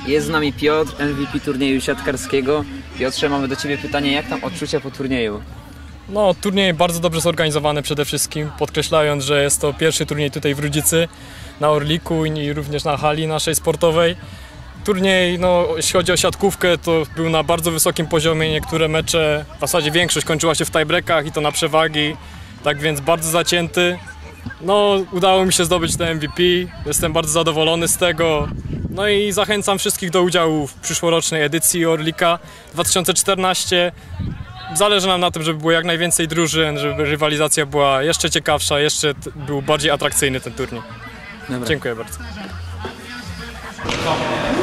Jest z nami Piotr, MVP turnieju siatkarskiego. Piotrze, mamy do Ciebie pytanie, jak tam odczucia po turnieju? No, turniej bardzo dobrze zorganizowany przede wszystkim, podkreślając, że jest to pierwszy turniej tutaj w Rudzicy, na Orliku i również na hali naszej sportowej. Turniej, no, jeśli chodzi o siatkówkę, to był na bardzo wysokim poziomie. Niektóre mecze, w zasadzie większość kończyła się w tiebreakach i to na przewagi, tak więc bardzo zacięty. No, udało mi się zdobyć te MVP, jestem bardzo zadowolony z tego. No i zachęcam wszystkich do udziału w przyszłorocznej edycji Orlika 2014. Zależy nam na tym, żeby było jak najwięcej drużyn, żeby rywalizacja była jeszcze ciekawsza, jeszcze był bardziej atrakcyjny ten turniej. Dobra. Dziękuję bardzo.